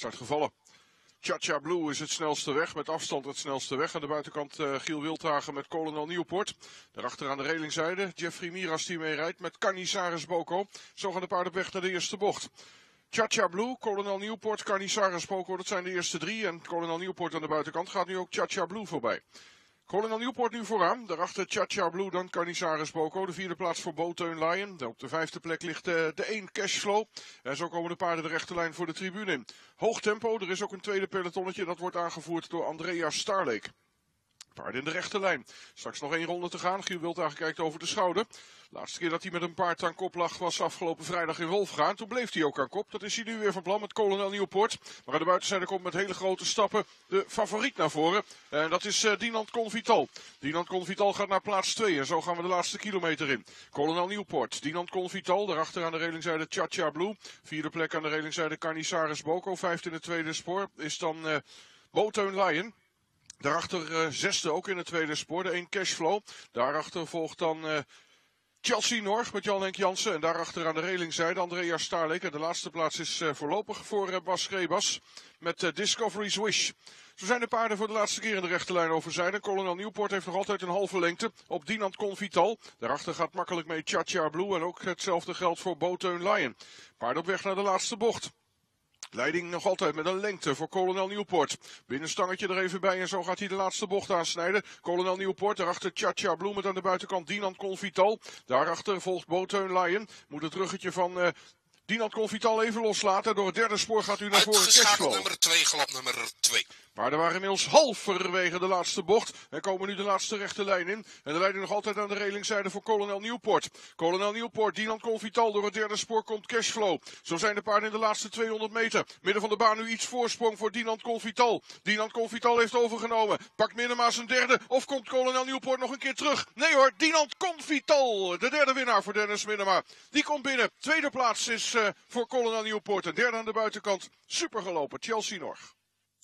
start gevallen. Cha-Cha Blue is het snelste weg, met afstand het snelste weg. Aan de buitenkant Giel Wildhagen met Colonel Nieuwpoort. Daarachter aan de relingzijde Jeffrey Miras die mee rijdt met Canizares Boko. Zo gaan de paarden op weg naar de eerste bocht. Cha-Cha Blue, Colonel Nieuwpoort, Canizares Boko, dat zijn de eerste drie. En Colonel Nieuwpoort aan de buitenkant gaat nu ook Cha-Cha Blue voorbij. Colonel Nieuwpoort nu vooraan, daarachter Cha-Cha Blue, dan Canizares Boko. De vierde plaats voor Boteun Lion. Op de vijfde plek ligt de 1 Cashflow. En zo komen de paarden de rechte lijn voor de tribune in. Hoog tempo, er is ook een tweede pelotonnetje. Dat wordt aangevoerd door Andrea Starlake. Paarden in de rechte lijn. Straks nog 1 ronde te gaan. Giel Wildhagen kijkt over de schouder. Laatste keer dat hij met een paard aan kop lag was afgelopen vrijdag in Wolfgaan. Toen bleef hij ook aan kop. Dat is hij nu weer van plan met Colonel Nieuwpoort. Maar aan de buitenzijde komt met hele grote stappen de favoriet naar voren. En dat is Dinant Convital. Dinant Convital gaat naar plaats 2. En zo gaan we de laatste kilometer in. Colonel Nieuwpoort, Dinant Convital. Daarachter aan de relingzijde Cha-Cha Blue. Vierde plek aan de relingzijde Canizares Boko. Vijfde in het tweede spoor is dan Boteun Lion. Daarachter zesde ook in het tweede spoor, de 1 Cashflow. Daarachter volgt dan Chelsea Norg met Jan Henk Jansen. En daarachter aan de relingzijde Andrea Starlake. En de laatste plaats is voorlopig voor Bas Grebas met Discovery's Wish. Zo zijn de paarden voor de laatste keer in de rechte lijn overzijde. Colonel Nieuwpoort heeft nog altijd een halve lengte op Dinant Convital. Daarachter gaat makkelijk mee Cha-Cha Blue. En ook hetzelfde geldt voor Boteun Lion. Paarden op weg naar de laatste bocht. Leiding nog altijd met een lengte voor Colonel Nieuwpoort. Binnenstangetje er even bij en zo gaat hij de laatste bocht aansnijden. Colonel Nieuwpoort, daarachter Cha-Cha Blue met aan de buitenkant Dinant Convital. Daarachter volgt Boteun Lion. Moet het ruggetje van Dinant Convital even loslaten. Door het derde spoor gaat u naar voren. Uitgeschakeld nummer 2, galop nummer 2. Paarden waren inmiddels halverwege de laatste bocht. En komen nu de laatste rechte lijn in. En de leiding nog altijd aan de relingzijde voor Colonel Nieuwpoort. Colonel Nieuwpoort, Dinant Convital. Door het derde spoor komt Cashflow. Zo zijn de paarden in de laatste 200 meter. Midden van de baan nu iets voorsprong voor Dinant Convital. Dinant Convital heeft overgenomen. Pakt Minema zijn derde. Of komt Colonel Nieuwpoort nog een keer terug? Nee hoor, Dinant Convital. De derde winnaar voor Dennis Minema. Die komt binnen. Tweede plaats is voor Colonel Nieuwpoort. En derde aan de buitenkant. Super gelopen, Chelsea Norg.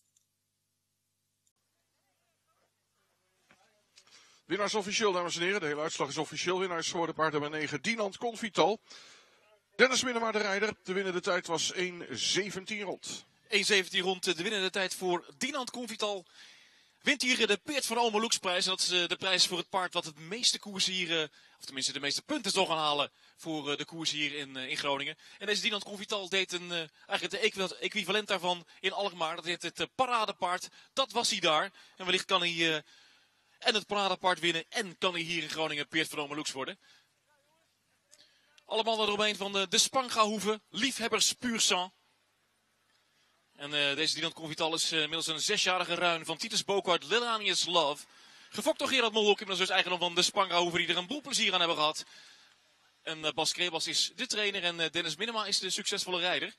Winnaars officieel, dames en heren. De hele uitslag is officieel. Winnaars geworden paard nummer 9, Dinant Convital. Dennis Minema de rijder. De winnende tijd was 1:17 rond. 1:17 rond de winnende tijd voor Dinant Convital. Wint hier de Peert van Almeloeksprijs. En dat is de prijs voor het paard wat het meeste koers hier, of tenminste de meeste punten zal gaan halen voor de koers hier in Groningen. En deze Dinant Convital deed eigenlijk het equivalent daarvan in Alkmaar. Dat heet het paradepaard. Dat was hij daar. En wellicht kan hij en het paradepaard winnen. En kan hij hier in Groningen Peert van Almeloeks worden. Allemaal eromheen van de Spangahoeve. Liefhebbers puur sang. En deze Dinant Convital is inmiddels een 6-jarige ruin van Titus Boko uit Lilanius Love. Gefokt door Gerard Molhok, inmiddels dus eigendom van de Spangahoeve die er een boel plezier aan hebben gehad. En Bas Krebas is de trainer en Dennis Minema is de succesvolle rijder.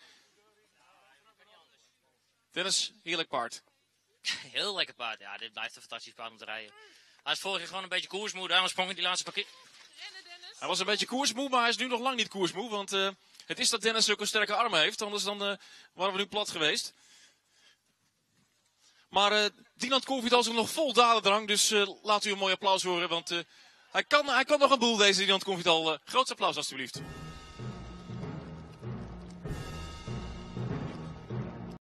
Dennis, heerlijk paard. Heel lekker paard. Ja, dit blijft een fantastisch paard om te rijden. Hij is vorig jaar gewoon een beetje koersmoe. Daarom sprong in die laatste parkeer. Hij was een beetje koersmoe, maar hij is nu nog lang niet koersmoe. Want het is dat Dennis ook een sterke armen heeft. Anders dan waren we nu plat geweest. Maar Dinant Convital is er nog vol dadendrang. Dus laat u een mooi applaus horen. Want hij kan nog een boel, deze Dinant Convital. Groot applaus alstublieft.